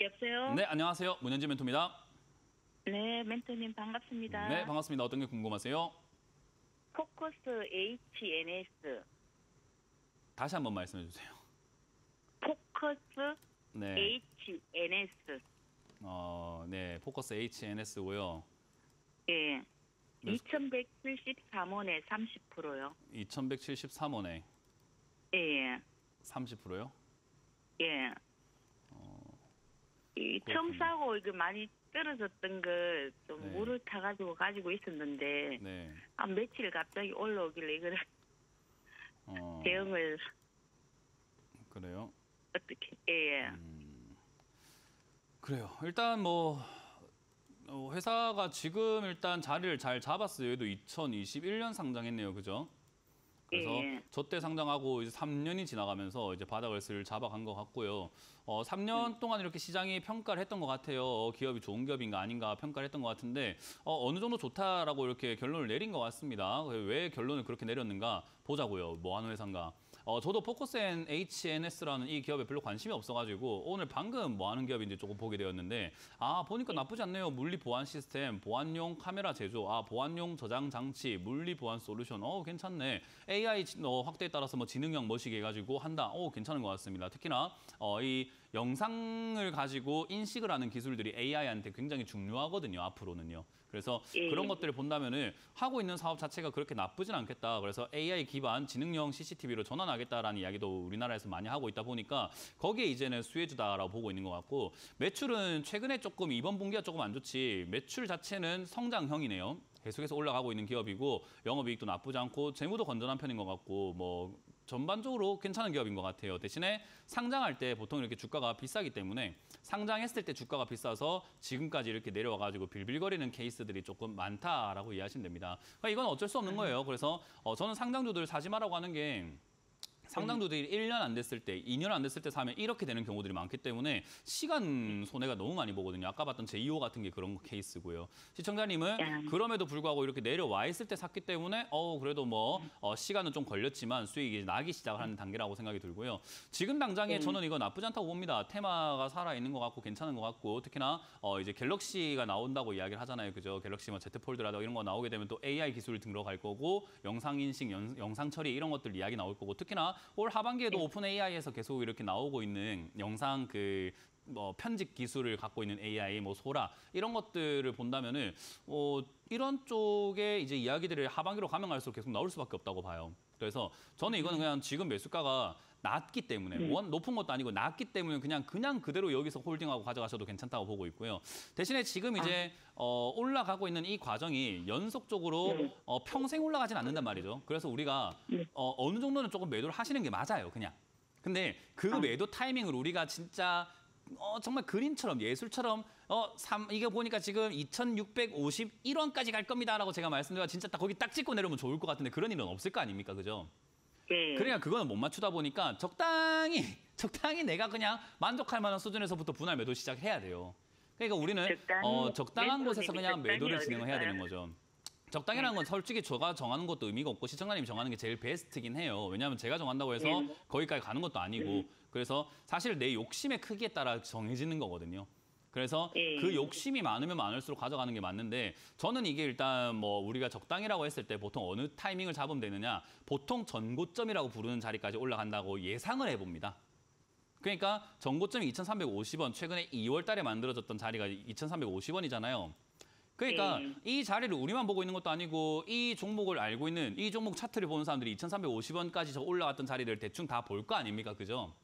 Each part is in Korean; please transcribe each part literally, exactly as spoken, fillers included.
여보세요? 네, 안녕하세요. 문현진 멘토입니다. 네, 멘토님 반갑습니다. 네, 반갑습니다. 어떤 게 궁금하세요? 포커스 에이치엔에스. 다시 한번 말씀해 주세요. 포커스 네. 에이치엔에스. 어, 네, 포커스 에이치엔에스고요. 예. 몇- 이천백칠십삼 원에 삼십 퍼센트요. 이천백칠십삼 원에 예. 삼십 퍼센트요? 예. 이 처음 그렇군요. 싸고 이게 많이 떨어졌던 걸 좀 네. 물을 타가지고 가지고 있었는데 네. 한 며칠 갑자기 올라오길래 이걸 어, 대응을 그래요. 어떻게 예. 음, 그래요. 일단 뭐 어, 회사가 지금 일단 자리를 잘 잡았어요. 얘도 이천이십일 년 상장했네요. 그죠? 그래서 예. 저때 상장하고 이제 삼 년이 지나가면서 이제 바닥을 슬 잡아간 것 같고요. 어, 삼 년 동안 이렇게 시장이 평가를 했던 것 같아요. 어, 기업이 좋은 기업인가 아닌가 평가를 했던 것 같은데 어, 어느 정도 좋다라고 이렇게 결론을 내린 것 같습니다. 왜 결론을 그렇게 내렸는가 보자고요. 뭐 하는 회사인가. 어, 저도 포커스 에이치엔에스라는 이 기업에 별로 관심이 없어가지고 오늘 방금 뭐 하는 기업인지 조금 보게 되었는데 아 보니까 나쁘지 않네요. 물리 보안 시스템, 보안용 카메라 제조, 아 보안용 저장 장치, 물리 보안 솔루션. 어 괜찮네. 에이아이 어, 확대에 따라서 뭐 지능형 머시기 해가지고 한다. 어 괜찮은 것 같습니다. 특히나 어, 이 영상을 가지고 인식을 하는 기술들이 에이아이한테 굉장히 중요하거든요. 앞으로는요. 그래서 예. 그런 것들을 본다면은 하고 있는 사업 자체가 그렇게 나쁘진 않겠다. 그래서 에이아이 기반 지능형 씨씨티비로 전환하겠다라는 이야기도 우리나라에서 많이 하고 있다 보니까 거기에 이제는 수혜주다라고 보고 있는 것 같고 매출은 최근에 조금 이번 분기가 조금 안 좋지 매출 자체는 성장형이네요. 계속해서 올라가고 있는 기업이고 영업이익도 나쁘지 않고 재무도 건전한 편인 것 같고 뭐 전반적으로 괜찮은 기업인 것 같아요. 대신에 상장할 때 보통 이렇게 주가가 비싸기 때문에 상장했을 때 주가가 비싸서 지금까지 이렇게 내려와가지고 빌빌거리는 케이스들이 조금 많다라고 이해하시면 됩니다. 그러니까 이건 어쩔 수 없는 거예요. 그래서 어, 저는 상장주들 사지 마라고 하는 게 상장주들이 일 년 안 됐을 때, 이 년 안 됐을 때 사면 이렇게 되는 경우들이 많기 때문에 시간 손해가 너무 많이 보거든요. 아까 봤던 제이오 같은 게 그런 케이스고요. 시청자님은 그럼에도 불구하고 이렇게 내려와 있을 때 샀기 때문에 어 그래도 뭐 어, 시간은 좀 걸렸지만 수익이 나기 시작하는 단계라고 생각이 들고요. 지금 당장에 저는 이거 나쁘지 않다고 봅니다. 테마가 살아있는 것 같고 괜찮은 것 같고 특히나 어, 이제 갤럭시가 나온다고 이야기를 하잖아요. 그죠? 갤럭시 뭐 Z 폴드라든가 이런 거 나오게 되면 또 에이아이 기술이 들어갈 거고 영상 인식, 연, 영상 처리 이런 것들 이야기 나올 거고 특히나 올 하반기에도 오픈 에이아이에서 계속 이렇게 나오고 있는 영상 그 뭐 편집 기술을 갖고 있는 에이아이, 뭐 소라 이런 것들을 본다면은 어, 이런 쪽에 이제 이야기들을 하반기로 가면 갈수록 계속 나올 수밖에 없다고 봐요. 그래서 저는 이거는 그냥 지금 매수가가 낮기 때문에 뭐 높은 것도 아니고 낮기 때문에 그냥 그냥 그대로 여기서 홀딩하고 가져가셔도 괜찮다고 보고 있고요. 대신에 지금 이제 어, 올라가고 있는 이 과정이 연속적으로 어, 평생 올라가진 않는단 말이죠. 그래서 우리가 어, 어느 정도는 조금 매도를 하시는 게 맞아요, 그냥. 근데 그 매도 타이밍을 우리가 진짜 어, 정말 그림처럼 예술처럼 어, 삼, 이게 보니까 지금 이천육백오십일 원까지 갈 겁니다라고 제가 말씀드려 진짜 딱 거기 딱 찍고 내려오면 좋을 것 같은데 그런 일은 없을 거 아닙니까, 그죠? 예. 그러니까 그거는 못 맞추다 보니까 적당히 적당히 내가 그냥 만족할 만한 수준에서부터 분할 매도 시작해야 돼요. 그러니까 우리는 적당히 어, 적당한 매수님이 곳에서 그냥 적당히 매도를 진행을 해야 되는 어딜까요? 거죠. 적당이라는 건 솔직히 제가 정하는 것도 의미가 없고 시청자님이 정하는 게 제일 베스트긴 해요. 왜냐하면 제가 정한다고 해서 네. 거기까지 가는 것도 아니고 그래서 사실 내 욕심의 크기에 따라 정해지는 거거든요. 그래서 예. 그 욕심이 많으면 많을수록 가져가는 게 맞는데 저는 이게 일단 뭐 우리가 적당이라고 했을 때 보통 어느 타이밍을 잡으면 되느냐 보통 전고점이라고 부르는 자리까지 올라간다고 예상을 해봅니다. 그러니까 전고점이 이천삼백오십 원 최근에 이월 달에 만들어졌던 자리가 이천삼백오십 원이잖아요. 그러니까 네. 이 자리를 우리만 보고 있는 것도 아니고 이 종목을 알고 있는 이 종목 차트를 보는 사람들이 이천삼백오십 원까지 저 올라갔던 자리를 대충 다 볼 거 아닙니까? 그죠?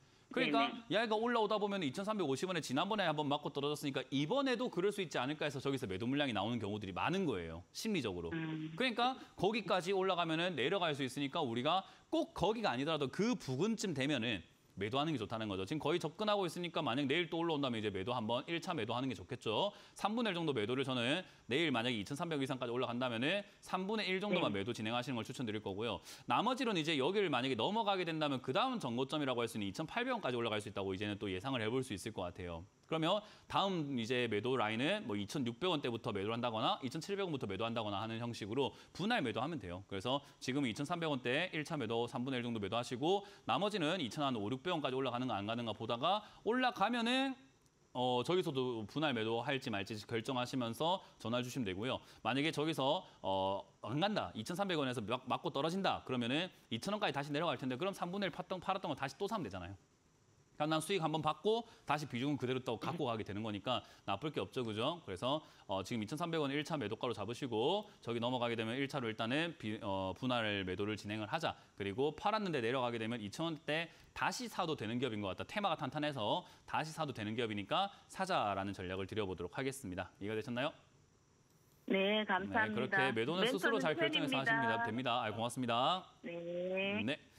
그러니까 네네. 얘가 올라오다 보면 이천삼백오십 원에 지난번에 한번 맞고 떨어졌으니까 이번에도 그럴 수 있지 않을까 해서 저기서 매도 물량이 나오는 경우들이 많은 거예요. 심리적으로. 음. 그러니까 거기까지 올라가면은 내려갈 수 있으니까 우리가 꼭 거기가 아니더라도 그 부근쯤 되면은 매도하는 게 좋다는 거죠. 지금 거의 접근하고 있으니까 만약 내일 또 올라온다면 이제 매도 한번 일 차 매도하는 게 좋겠죠. 삼분의 일 정도 매도를 저는 내일 만약에 이천삼백 이상까지 올라간다면은 삼분의 일 정도만 네. 매도 진행하시는 걸 추천드릴 거고요. 나머지는 이제 여기를 만약에 넘어가게 된다면 그 다음 전고점이라고 할 수 있는 이천팔백 원까지 올라갈 수 있다고 이제는 또 예상을 해볼 수 있을 것 같아요. 그러면 다음 이제 매도 라인은 뭐 이천육백 원대부터 매도를 한다거나 이천칠백 원부터 매도한다거나 하는 형식으로 분할 매도하면 돼요. 그래서 지금 이천삼백 원대 일 차 매도 삼분의 일 정도 매도하시고 나머지는 이천오백, 육백 원까지 올라가는가 안 가는가 보다가 올라가면은 어, 저기서도 분할 매도 할지 말지 결정하시면서 전화 주시면 되고요. 만약에 저기서 어, 안 간다. 이천삼백 원에서 막, 맞고 떨어진다. 그러면은 이천 원까지 다시 내려갈 텐데 그럼 삼분의 일 팔았던, 팔았던 거 다시 또 사면 되잖아요. 그럼 난 수익 한번 받고 다시 비중은 그대로 또 갖고 가게 되는 거니까 나쁠 게 없죠, 그죠? 그래서 어, 지금 이천삼백 원 일 차 매도가로 잡으시고 저기 넘어가게 되면 일 차로 일단은 비, 어, 분할 매도를 진행을 하자. 그리고 팔았는데 내려가게 되면 이천 원대 다시 사도 되는 기업인 것 같다. 테마가 탄탄해서 다시 사도 되는 기업이니까 사자라는 전략을 드려보도록 하겠습니다. 이해가 되셨나요? 네, 감사합니다. 네, 그렇게 매도는 스스로 잘 멘토는 결정해서 팬입니다. 하시면 됩니다. 아, 고맙습니다. 네. 네.